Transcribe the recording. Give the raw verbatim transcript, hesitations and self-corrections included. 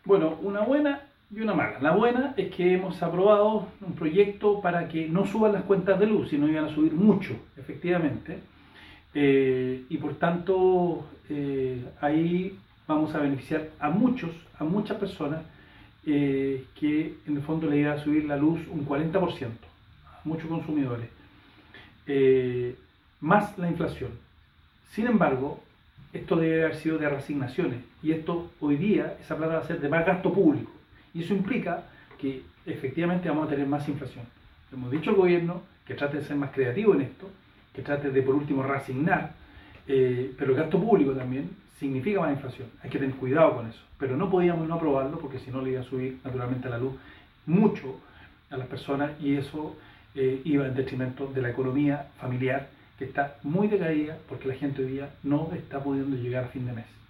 Bueno, una buena y una mala. La buena es que hemos aprobado un proyecto para que no suban las cuentas de luz, sino iban a subir mucho, efectivamente. Eh, y por tanto, eh, ahí vamos a beneficiar a muchos, a muchas personas eh, que en el fondo le iba a subir la luz un cuarenta por ciento, a muchos consumidores, eh, más la inflación. Sin embargo, esto debe haber sido de reasignaciones y esto hoy día, esa plata va a ser de más gasto público y eso implica que efectivamente vamos a tener más inflación. Hemos dicho al gobierno que trate de ser más creativo en esto, que trate de por último reasignar, eh, pero el gasto público también significa más inflación, hay que tener cuidado con eso, pero no podíamos no aprobarlo porque si no le iba a subir naturalmente la luz mucho a las personas y eso eh, iba en detrimento de la economía familiar que está muy decaída porque la gente hoy día no está pudiendo llegar a fin de mes.